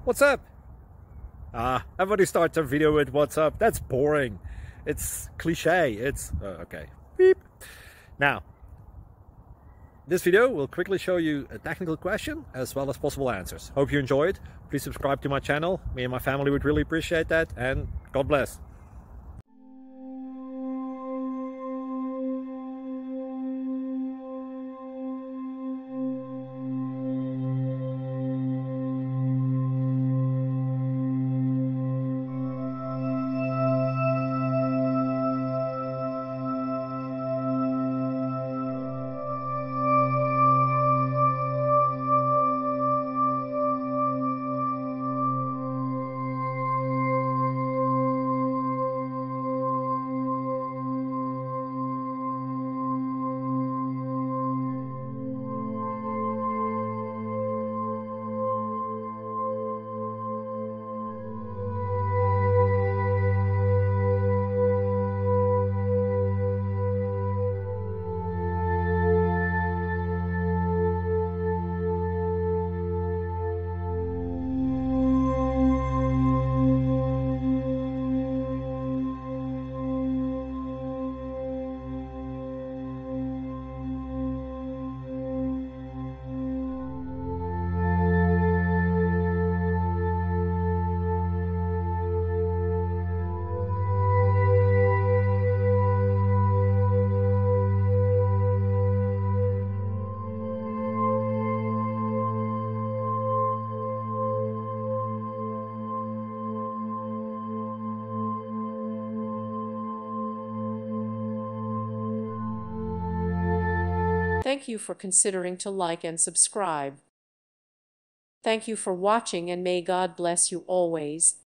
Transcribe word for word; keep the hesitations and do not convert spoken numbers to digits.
What's up? Ah, everybody starts their video with what's up. That's boring. It's cliche. It's uh, okay. Beep. Now, this video will quickly show you a technical question as well as possible answers. Hope you enjoyed. Please subscribe to my channel. Me and my family would really appreciate that, and God bless. Thank you for considering to like and subscribe. Thank you for watching, and may God bless you always.